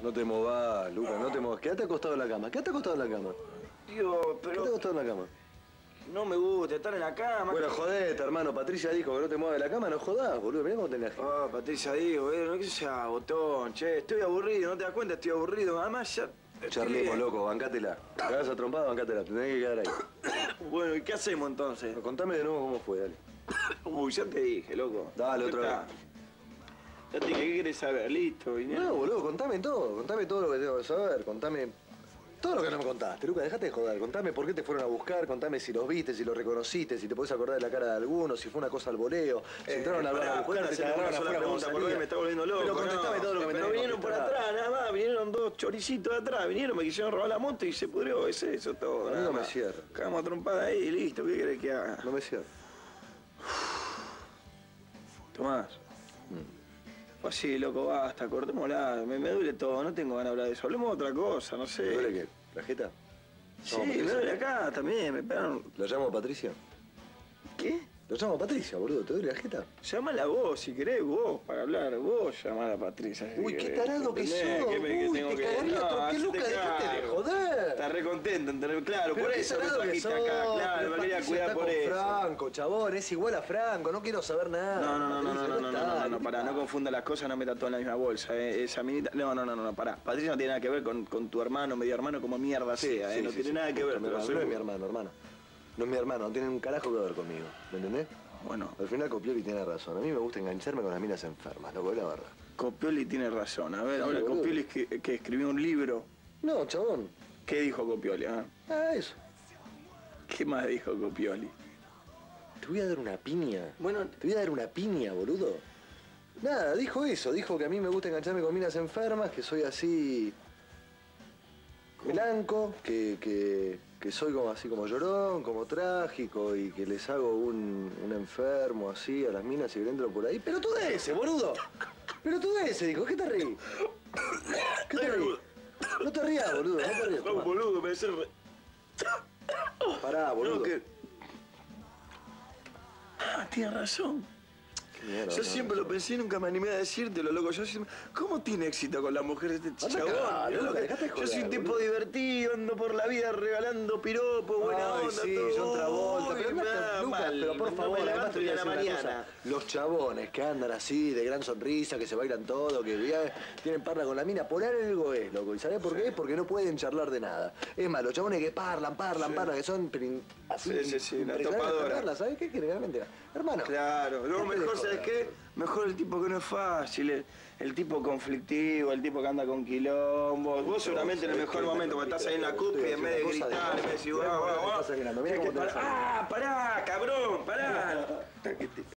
No te movas, Lucas, no te movas. Quédate acostado en la cama, quédate acostado en la cama. Tío, Quédate pero acostado en la cama. no me gusta estar en la cama. Bueno, jodete, hermano. Patricia dijo que no te muevas de la cama, no jodás, boludo. Mirá cómo tenés. Ah, Patricia dijo, no que sea botón, che, estoy aburrido, ¿no te das cuenta? Estoy aburrido, además ya... Charlemos, loco, bancátela. Te cagas a trompada, bancátela. Te tenés que quedar ahí. Bueno, ¿y qué hacemos entonces? Contame de nuevo cómo fue, dale. Uy, ya te dije, loco. Dale, otra vez. Ya te dije, ¿qué querés saber? Listo, viniendo. No, boludo, contame todo lo que tengo que saber, contame todo lo que no me contaste, Lucas, dejate de joder, contame por qué te fueron a buscar, contame si los viste, si los reconociste, si te podés acordar de la cara de alguno, si fue una cosa al voleo, si entraron a hablar a buscar, te agarraron afuera cuando salía. Me está volviendo loco. Pero contestame todo lo que me tenés Pero que vinieron por contestar. atrás, nada más, vinieron dos choricitos de atrás, vinieron, me quisieron robar la moto y se pudrió, es eso todo. A mí nada no me más. cierra. Cagamos a trompada ahí y listo, ¿qué querés que haga? No me cierro. Tomás. Pues sí, loco, basta, cortémosla, me duele todo, no tengo ganas de hablar de eso. Hablemos de otra cosa, no sé. ¿Te duele qué? ¿La jeta? Sí, No, me Patricia. duele acá también, me pegaron. ¿Lo llamo a Patricia? ¿Qué? Lo llamo a Patricia, boludo, ¿te duele la jeta? Llámala vos, si querés, vos, para hablar. Vos llamá a Patricia. si Uy, qué querés. tarado que sos. ¿Entendés? Uy, tengo te que- cagaría No, otro que hacete Lucas, dejate de cargo. joder. Estás re contento, ¿entendés? Claro, Pero por qué eso me tarado que trajiste sos, acá. Claro, pero me quería Patricia cuidar está por con eso. Franco, chabón, es igual a Franco, no quiero saber nada. No, pará, no confunda las cosas, no meta todo en la misma bolsa, esa minita. No, pará. Patricia no tiene nada que ver con tu hermano, medio hermano, como mierda sea, no tiene nada que ver. No te lo es aseguro. mi hermano, hermano. No es mi hermano, no tiene un carajo que ver conmigo, ¿me entendés? Bueno, Al final Copioli tiene razón, a mí me gusta engancharme con las minas enfermas, loco, es la verdad. Copioli tiene razón. A ver, Sí, ahora boludo. Copioli es que escribió un libro. No, chabón. ¿Qué dijo Copioli? Eso. ¿Qué más dijo Copioli? Te voy a dar una piña. Bueno, Te voy a dar una piña, boludo. Nada, dijo eso, dijo que a mí me gusta engancharme con minas enfermas, que soy así... blanco, que soy como así como llorón, como trágico y que les hago un enfermo así a las minas y que entro por ahí. Pero tú de ese, boludo. Pero tú de ese, dijo. ¿Qué te reí? ¿Qué te reí? No te rías, boludo, no te rías. Tomá. boludo, me hace re... Pará, boludo. No, que... tienes razón. Qué mierda, Yo no, siempre no. lo pensé y nunca me animé a decírtelo, loco. Yo siempre... ¿Cómo tiene éxito con las mujeres este Anda chabón? acá, Mirá loco, lo que- dejate de Yo joder, soy un tipo boludo. divertido, ando por la vida regalando piropos, buena Ay, onda, sí, todo. John Travolta, pero Uy, no me da Lucas, mal, pero por no favor, me además levanto te voy ni a a la decir una cosa. mañana. Los chabones que andan así, de gran sonrisa, que se bailan todo, que ya tienen parla con la mina, por algo es, loco. ¿Y sabés por qué? Porque no pueden charlar de nada. Es más, los chabones que parlan, que son así, Sí, la impresionantes topadora. de verla, ¿sabés qué? Generalmente, hermano. Claro, luego dejate de mejor, ¿sabes joder, qué? boludo. Mejor el tipo que no es fácil, el tipo conflictivo, el tipo que anda con quilombo. Vos seguramente en el mejor momento, cuando estás ahí en la cúspide, en vez de gritar, en vez de decir, Mirá cómo te estás sacando, mirá cómo te vas a pará, cabrón, pará.